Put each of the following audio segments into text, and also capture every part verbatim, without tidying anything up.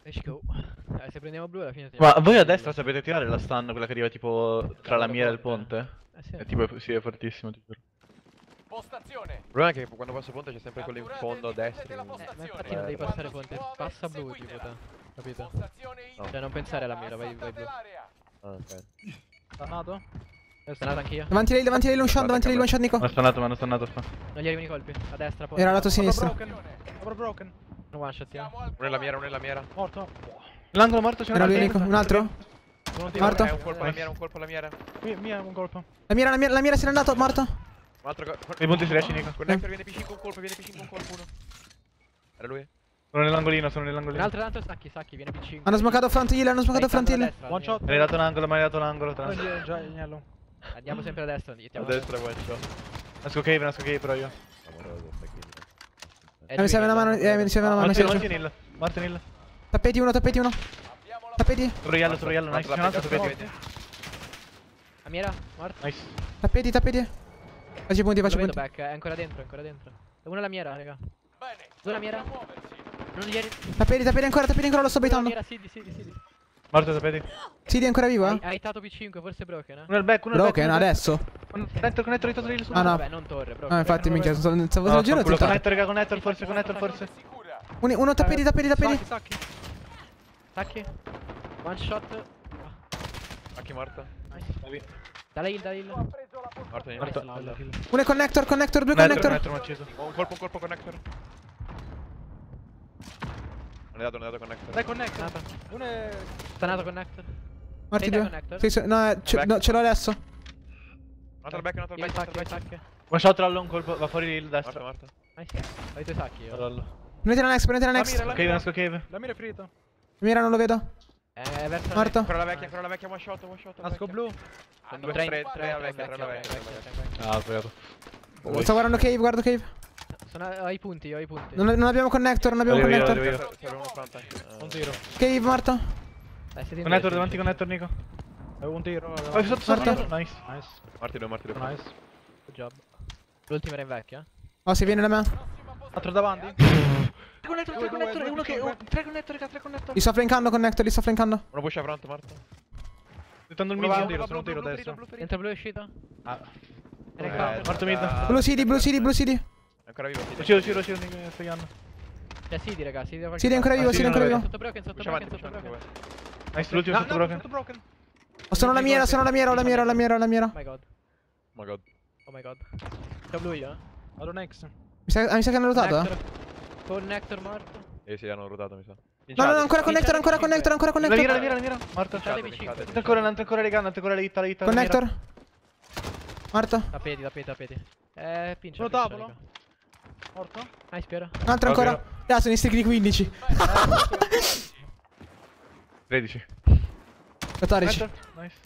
Let's go. Eh, se prendiamo blu alla fine Ma voi a destra sapete tirare la stun, quella che arriva tipo tra la mira e il ponte? Eh sì. È tipo, sì, è fortissimo, ti giuro. Postazione. Il problema è che quando passo ponte c'è sempre quello in fondo a destra. Eh, ma infatti non devi passare ponte, passa blu tipo te, capito? Cioè non pensare alla mira, vai, vai blu. Ah, ok. Dannato? Stanato anch'io. Davanti a lei, davanti a lei, one shot, davanti a lei, one shot, Nico. Mi ha stunnato, mi hanno stunnato qua. Non gli arrivano i colpi, a destra poi. Era lato sinistro. Broken. Over broken. Un one shot, yeah. Uno è la mira, uno è la mira. Morto. L'angolo morto c'è Era lui, altro. Nico. Un altro? Sono tiro. Morto. Eh, un colpo alla mira, un colpo alla mira. Mia, mia, un colpo. La mira, la mira, la mira se n'è andato, morto. Un altro co- I punti si riesce, Nico. Connector viene P cinque un colpo, viene P cinque un colpo uno. Era lui? Sono nell'angolino, sono Un nell'angolino. altro tanto sacchi, sacchi, viene P cinque. Hanno smocato front hill, hanno smocato front hill. One shot. Mi hai dato l'angolo, mi hai dato l'angolo. tra l'altro. Prendi già agnello. Andiamo sempre a destra, A andiamo destra one shot. Nasco cave, nasco cave però io. Eh, mi serve una mano, eh, mi serve una mano. Martin, mi serve- Martin Hill. Martin Hill. Tappeti uno, tappeti uno. Tappeti, Sul royale, sul royale, nice. C'è un altro tappeti. A mira, morto. Nice. tappeti, tappeti. Facci punti, Lo facci vedo punti. back, è ancora dentro, è ancora dentro. Una la mira, raga. Bene. Due la mira. Non gli arriva. Tappeti, tappeti ancora, tappeti ancora, lo sto Due la baitando. mira, Sidi, Sidi, Sidi. Morto tappeti. Sidi è ancora vivo, Ha eh? ha hittato P cinque, forse broken, eh? Uno al back, uno al back. Broken, uno al back. adesso. Connector, connector, ritorno lì su. Ah, no. Vabbè, non torre, broken. Ah, infatti, minchia, stavo stavo No, girando culo, tutto. connector, raga, connector, forse, connector, forse. Sicura. Un- Uno, tappeti, tappeti, tappeti. Sacchi, sacchi. Sacchi. One shot. A chi morto? Nice. Dalla heal, dalla heal. Morto niente. Morto. Uno è connector, connector, due Connector, connector. connector, mi ha acceso. Oh, un colpo, un colpo connector. Non è dato, non è dato connector. Dai, connector. Uno è... Stanato connector. Morti Sei da due. connector? Sì, sì, no, eh, ce no, ce l'ho adesso. Un altro back, un altro Io back, un altro sacchi, back. sacchi. One shot trollo, un colpo, va fuori il Morto, destro. morto. Nice. Ho i tuoi sacchi io. Trollo. Prendete la next, prendete la La next. mira, la Cave, mira. nasco cave. La mira è finita. Mira, non lo vedo. Eh, verso la Morto. Ancora la vecchia, ancora la vecchia, one shot, one shot. Nasco vecchia. blu. Sono due, tre, tre la vecchia, tre la vecchia. tre la vecchia. Ah, ho sbagliato. Sto guardando cave, guardo cave. Sono ai punti, ho i punti. Non, non abbiamo connector, non abbiamo Arrivo io, connector. arrivo io. Serve uno front anche. Eh, Un tiro. Cave morto. Dai, siete in Connector, due, davanti sì. connector, Nico. È un tiro. Oh, sotto, sotto. Morto. Nice. Nice. Morti due, morti due. Nice. Good job. L'ultima era in vecchia. Oh, si viene da me. Altro davanti. Connector, tre connector, e uno che- tre connector, raga, tre connector. Li sto flankando connector, li sto flankando. Uno push a front, morto. Aspettando il Uno mid. va, io. un tiro, sono un tiro adesso. Entra blu è uscito. Ah. Era in Eh, counter. Morto mid. Blue city, blue city, blue city. È ancora vivo. Uscito, uscito, uscito, Nico, sto chiamando. C'è Sidi, raga, Sidi da qualche Sidi è ancora parte. vivo, Ah, Sidi è sì, ancora non lo vivo. Sotto broken, sotto Push broken, avanti, push sotto avanti. broken. Nice, l'ultimo No, sotto no, broken. sotto broken. Oh, sono la mira, sono la mira, ho la mira, ho la mira, ho la mira. Oh my god, Oh my god. oh my god. C'è blu io, eh. Vado next. Mi sa, ah, mi sa che hanno rotato, eh? Connector. Connector morto. Eh sì, hanno rotato, mi sa. No, no, no, ancora connector, ancora connector, ancora La mira, la connector. mira, la mira. Morto. Fate Vinciate, cinque. vinciate. Entra ancora, entra ancora legando, entra ancora la hitta, la hitta. la mira. Connector. Morto. Tappeti, tappeti, tappeti. Eh, pincia. Uno pincia, tavolo. raga. Morto. Nice, Piero. Un altro ancora. Ah, sono in streak di quindici. tredici. quattordici. Connector. Nice.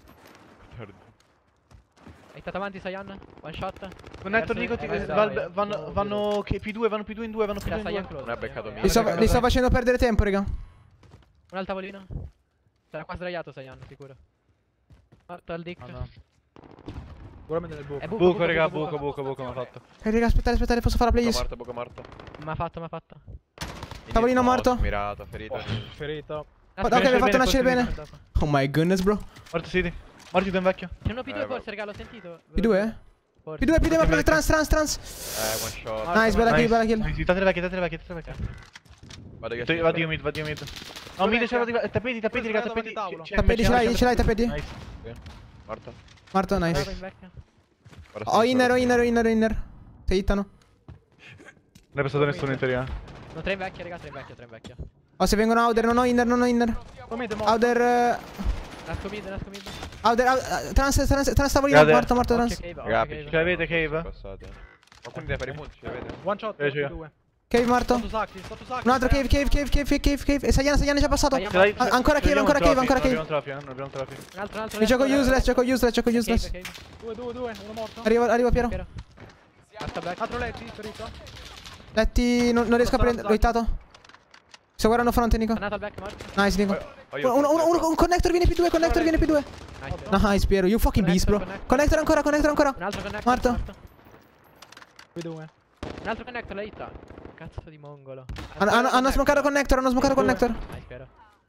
Hai stato avanti, Saiyan? One shot. Connector, Verso- Nico, ti- eh, verso- val- eh, vanno, vanno che P due, vanno P due in due, vanno P due Tira in Saiyan due. close. Non ha beccato Eh, mia. Li sto, li sto facendo perdere tempo, raga. Un al tavolino. Sarà qua sdraiato, Saiyan, sicuro. Morto al dick. Ah, no. Sicuramente nel buco. È buco, Buco, raga, buco, buco, buco, mi ha fatto. Eh, raga, aspettate, aspettate, posso fare la Buco playlist? morto, buco morto. M'ha fatto, m'ha fatto. Tavolino No, morto. Mirato, ferito. Oh, ferito. Oh, ok, mi ha fatto nascere bene, bene. Oh my goodness, bro. Morto City. Morti due in vecchio. C'è uno P due Eh, forse, raga, l'ho sentito. P due? Forse. P due, P due, ma trans, trans, trans. Eh, one shot. Ah, Nice, bella kill, bella kill. Nice, date le vecchie, date le vecchie, date le vecchie. Vado io. Vado io mid, vado io mid. No, mid c'era di tappeti, tappeti, raga, Davanti tappeti. tavolo. C'è- Tappeti c'è- ce l'hai, c'è- ce l'hai, tappeti? Nice. Morto. Morto, Bravo nice. in vecchia. Guarda Ho sto inner, ho solo. inner, ho inner, ho inner. Si hittano. Non è passato nessuno in teoria. No, tre in vecchia, raga, tre in vecchia, tre in vecchia. Oh, se vengono outer, non ho inner, non ho inner. Promette morto. Outer, eh, Nasco mid, nasco mid. outer, out- trans, trans, trans tavolino, Guarda. morto, morto, Occhio trans. cave, occhio Raga, cave. Ce l'avete, Cave? sono passati, eh. Qualcuno deve fare i punti, ce l'avete? One shot. Eh, ce l'ho. due. Cave morto. Sotto sacchi, sotto sacchi. Un altro cave, cave, cave, cave, cave, cave. E Saiyan, Saiyan è già passato. Saiyan. Ce l'hai- Ah, ancora ce cave, l'abbiamo ancora un cave, trophy, ancora non cave. abbiamo un trophy, eh, non abbiamo un trophy. Un altro, un altro. Mi gioco left, useless, gioco useless, gioco useless. Cave, cave. Due, due, due. Uno morto. Arrivo, arrivo Piero. Piero. Basta back. Altro letti, ferito. Letti, non, non riesco a prendere. L'ho hittato. Sto guardando fronte, Nico. Andato al back, morto. Nice, Nico. Oh, io- Uno, uno, uno, un connector viene P due, connector viene P due. Nice. Nice, Piero, you fucking beast, bro. Connector ancora, connector ancora. Un altro connector. Morto. Due, due. Un altro connector, l'hai hittato. Cazzo di mongolo. Hanno, hanno, hanno smocato connector, hanno smocato connector. Nice, Piero.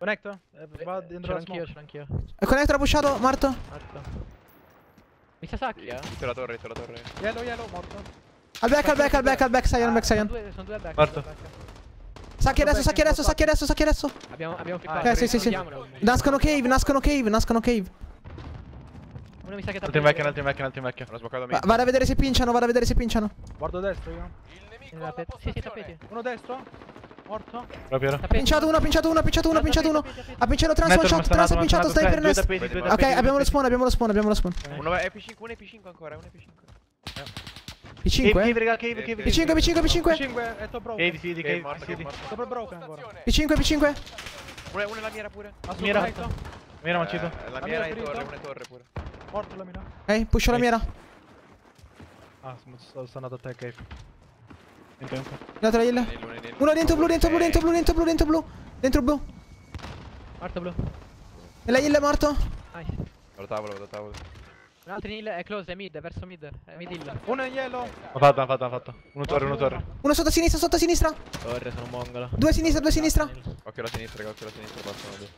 Connect? Eh, va Ce dentro l'ho la anch'io, smoke. ce l'ho anch'io. Il connector ha pushato, morto. Morto. Mi sa sacchi, eh? Dietro la torre, dietro la torre. Yellow, yellow, morto. Al back, al back, al back, al back, Saiyan, al back, Sono Saiyan. due, sono due back. Morto. due back. Sacchi adesso, sacchi adesso, sacchi adesso, sacchi adesso. Abbiamo, abbiamo Ah, flippato. Eh, sì, sì, sì. Chiudiamolo. Nascono cave, nascono cave, nascono cave. Uno mi sa che Altro in vecchia, altro in vecchia, altro in vecchia. Hanno smocato Va- me. Vado a vedere se pinciano, vado a vedere se pinciano. Guardo destro io. Sì, sì, tappeti. Uno destro. Morto. Proprio ero. Tappeti. Pinciato uno, pinciato uno, pinciato uno, pinciato uno. Tappeti, tappeti. Ha pinciato trans, one Network, shot, ma trans, sta ha pinciato, nato, sniper due nest. tappeti, due Ok, Ok, tappeti, abbiamo lo due spawn, abbiamo lo spawn, abbiamo lo spawn. Uno è P cinque, uno è P cinque ancora, uno è P cinque. P Cave, cinque? cave, raga, cave, cave. P cinque, P cinque, P cinque. cinque è top broken. Cave, sì, di Ok, cave, morto, sì, di. morto. Top broken ancora. P cinque, P cinque. Uno è, uno è la mira pure. Ha Mira. connect. Mi era mancito. Eh, la La mira mira è è torre, finita. una è torre pure. Morto la mira. Ok, pusho la mira. Ah, sono- sono sono andato a te, cave. In tempo. Dato la heal. Nel, uno è nel. Uno dentro blu, dentro blu, dentro blu, dentro blu, dentro blu. Dentro blu. Morto blu. E la heal è morto. Nice. Vado tavolo, vado tavolo. Un altro in hill è close, è mid, è verso mid. È mid hill. Uno è yellow. Ho fatto, ho fatto, ho fatto. Uno torre, uno torre. Uno sotto a sinistra, sotto a sinistra. Torre, sono mongolo. Due a sinistra, due a sinistra. Occhio alla sinistra, raga, occhio alla sinistra, passano due.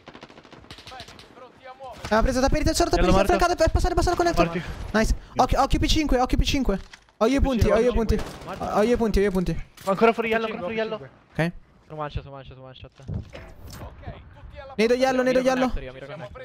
Ha preso da per il tesoro, da per il Yellow flancato per passare, passare con connector. Morti. Nice. Occhio, occhio P cinque, occhio P cinque. Ho io i punti, ho io i punti. Ho io i punti, ho io i punti. Ancora fuori yellow, ancora fuori yellow. Ok. Sono one shot, sono one shot, sono one shot. Nedo yellow, nedo Miro yellow. connector io, miro connector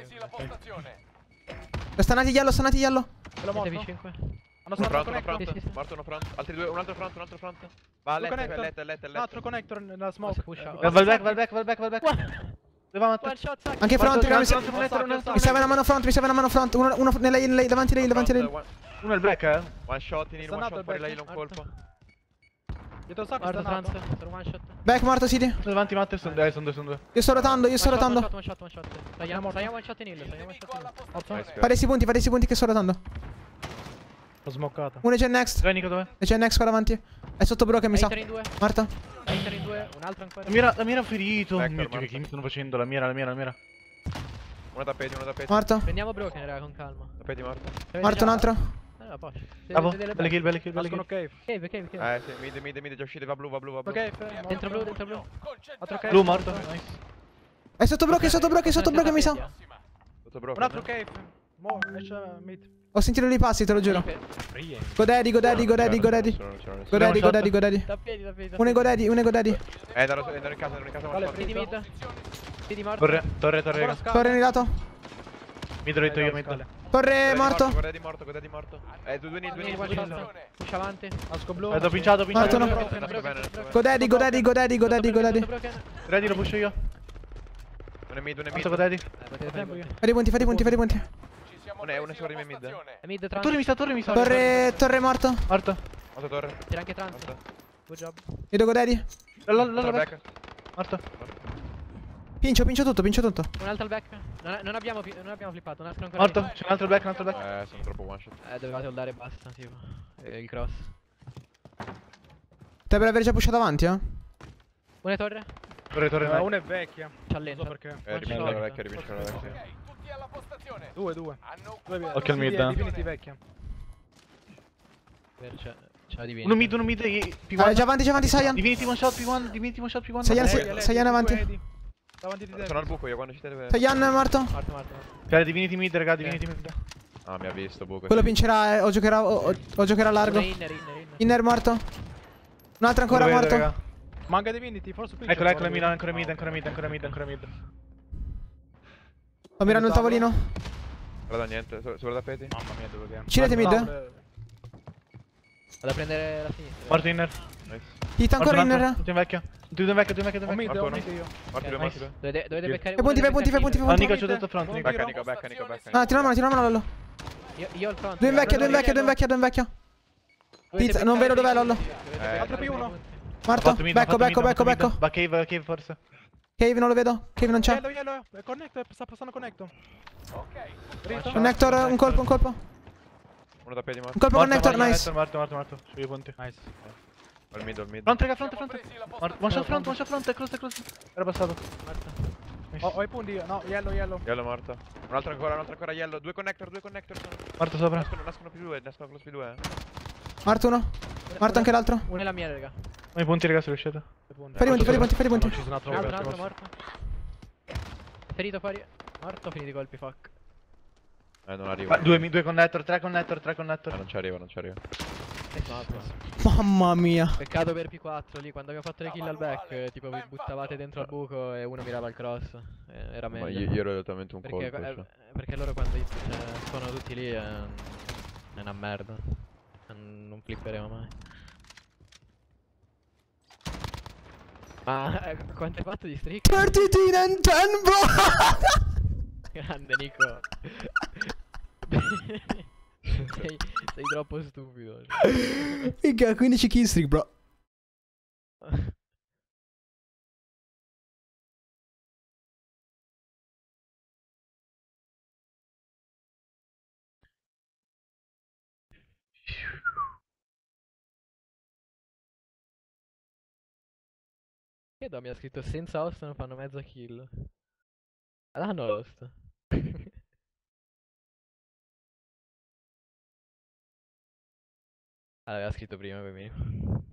io. Stanati yellow, stanati yellow. Quello Siete morto. P cinque? Hanno Uno stato front, uno connector. front. Sì, sì, sì. Morto uno front. Altri due, un altro front, un altro front. Va a Due letto, è connector. letto, è letto, è Un altro letto. connector nella Posso smoke. pushare? Eh, Va il back, va il back, va il back, va il back. Dove va One Matt? shot, sac. Anche front, Morto, raga, mi un altro, serve- un altro, un altro, mi serve una mano front, mi serve una mano front. Uno, uno nella heal, lei, davanti a lei, davanti a lei. Front, one- Uno è il back, eh. One shot in heal, Sta one nato shot il fuori la back. heal, un colpo. Dietro sacco Guarda sta trans, nato. sono one shot. Back morto, City. Sono davanti Matt, sono due, sono due, sono due. Io sto rotando, io sto One shot, one rotando. shot, one shot, one shot. Saiyan, Saiyan one shot in hill, Saiyan one shot in hill. Morto. Nice, Fare questi punti, fare questi punti che sto rotando. L'ho smoccato. Uno è Gen Next. Dove Nico, dov'è? E c'è Next qua davanti. È sotto broken, mi sa. Hater in due, Morto. hater in due, un altro ancora. La mira, la mira ferito. Back, Mio Dio, morto. che mi stanno facendo? La mira, la mira, la mira. Uno tappeti, uno tappeti. Morto. Prendiamo broken, raga, con calma. Tappeti morto. Avete Morto già- un altro. Eh, no, poi. Bravo. Delle Belle kill, belle kill, belle Nascono kill. cave. Cave, cave, cave. Eh, sì, mid, mid, mid, già uscite, va blu, va blu, va blu. Ok, morto. Dentro blu, dentro blu. Altro cave. Blu morto. Nice. È sotto broken, è sotto broken, è sotto broken, mi sa. Tutto bro. Un altro cave. Mo, esce mid. Ho sentito dei passi, te lo giuro. Go daddy, go daddy, go daddy, go daddy. Go daddy, go daddy, go daddy. Da piedi, da piedi. Uno è go daddy, uno è go daddy. Eh, andare in casa, andare in casa, Vale, one shot. Piedi mid. Piedi morto. Torre, torre, torre, Ancora raga. scala. Torre annidato. Mi l'ho detto io, mi Scale. Torre morto. Guarda di morto, guarda di morto. Eh, due, due, due, Piedi due, one due, shot. Push avanti. Nasco blu. Eh, ho pinciato, ho Morto pinciato. uno. Broken, Nasco broken, bene, broken. nasco Go daddy, go daddy, go daddy, go daddy, go daddy. Sotto broken. Ready, lo pusho io. Uno è mid, uno è Basta, mid. go daddy. Eh, potete fare i punti. Fai i punti, fai i punti, fai i punti. Uno è, uno è sopra di me mid. È mid trans. Torre mi sta, torre mi sta. Torre, torre morto. Morto. Otto torre. Tira anche trans. Morto. Good job. Vedo go daddy. La, la, la, Altro la, back. Morto. Pincio, pincio tutto, pincio tutto. Un altro al back. Non, non abbiamo, pi- non abbiamo flippato. Un altro ancora. Morto. lì. C'è un altro back, un altro back. Eh, sono troppo one shot. Eh, dovevate holdare e basta, tipo. E il cross. Dovrebbero aver già pushato avanti, eh. Una torre. Torre, torre, Eh, una Una è vecchia. C'ha Non lento. so perché. Eh, One rivincere shot. la vecchia, rivincere la vecchia. Due, due. Due Occhio al sì, mid, è eh. Divinity vecchia. Per- C'è c'è la divina. Uno mid, uno mid. e- P Ah, uno. già avanti, già avanti, Saiyan. Divinity one shot, P uno. Divinity one shot, P uno. Saiyan, Eh, si- lei, Saiyan due avanti. Edi. Davanti di te. Sono al buco io quando ci deve. Saiyan è morto. Morto, morto, morto. Cioè, Divinity mid, raga, Divinity mid. Ah, mi ha visto buco. Quello sì. pincerà, eh, o giocherà, o, o- o giocherà largo. Una inner, inner, inner. Inner morto. Un altro ancora Lo vedo, morto. raga. Manca Divinity, forse qui. Eccola, c'è eccola, fuori. mid, ancora mid, Ah, ancora ok. mid, ancora mid, ancora mid. Sto mirando il tavolino. Guarda niente, so- sopra tappeti. Mamma mia, dove che. Girate mid. Tavole. Vado a prendere la sinistra. Morto inner. Nice. Hit ancora Morto un inner. altro. Tutti in vecchia. Tutti in vecchia, tutti in vecchia, tutti Ho in mid, vecchia. ho Morto mid io. Morti due, Ok, morti due. Dovete, dovete beccare Fai punti, uno fai punti, fai punti, fai Ah, punti. Nico, c'ho detto front, Nico. Becca, Nico, becca, Nico, becca. Ah, tira una mano, tira una mano, Lollo. Io, io ho il front. Due in vecchia, due in vecchia, due in vecchia, due in vecchia. Pizza, non vedo dov'è, Lollo. Eh, Altro più uno. Ha Morto. fatto mid, ha Becco, fatto becco, mid, ha becco, fatto mid. becco. Va cave, cave forse. Cave non lo vedo. Cave non c'è. Yellow, yellow. eh, Connect, sta passando connector. Dritto. Connector, un colpo, un colpo. Uno tappeti morto. Un colpo Morto, connector, morto, nice. Morto, morto, morto. Sui punti. Nice. Al mid, al mid. Front, raga, front, front. Morto. One shot front, one shot front, è close, è close. Era passato. Ho, ho i punti io. No, yellow, yellow. Yellow morto. Un altro ancora, un altro ancora yellow. Due connector, due connector. Sono... Morto sopra. Nascono, nascono più due, nascono close più due. Eh. Morto uno. Morto anche l'altro. Una è la mia, raga. Ho i punti, raga, se riuscite. I punti. Fai i punti, fai i punti, fai i punti. Ci sono altro Un altro, un back, altro forse. morto. ferito fuori. Morto, finiti i colpi, fuck. Eh, non arriva. Ma due, mi- due connector, tre connector, tre connector. Eh, non ci arriva, non ci arriva. E fatto. Mamma mia. Peccato per P quattro lì, quando abbiamo fatto le kill al back, eh, tipo vi buttavate dentro al buco e uno mirava il cross. Eh, era Ma meglio. io, io ero esattamente un Perché, colpo. eh, cioè. perché loro quando cioè, sono tutti lì è, è una merda. Non, non flipperemo mai. Ma eh, quanto hai fatto di streak? Partitina in tempo. Grande Nico. sei, sei troppo stupido. Minchia, quindici kill streak, bro. Credo mi ha scritto senza host non fanno mezza kill. L'hanno host. Allora, aveva scritto prima, poi mi...